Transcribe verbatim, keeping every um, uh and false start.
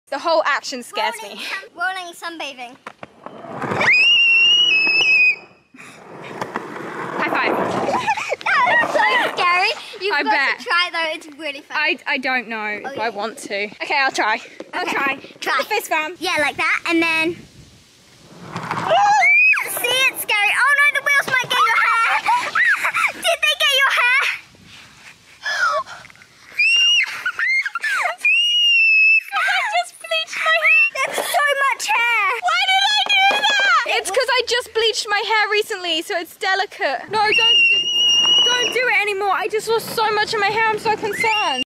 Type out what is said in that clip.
The whole action scares rolling, me. Sun, rolling sunbathing. High five. That is so scary. You've I got bet. to try though, it's really fun. I, I don't know if Okay. I want to. Okay, I'll try. I'll Okay. try. Try. The fist bump. Yeah, like that, and then... See, it's scary. Oh no, the wheels might get your hair. Did they get your hair? I just bleached my hair. That's so much hair. Why did I do that? It's because I just bleached my hair recently, so it's delicate. No, don't do, don't do it anymore. I just lost so much of my hair. I'm so concerned.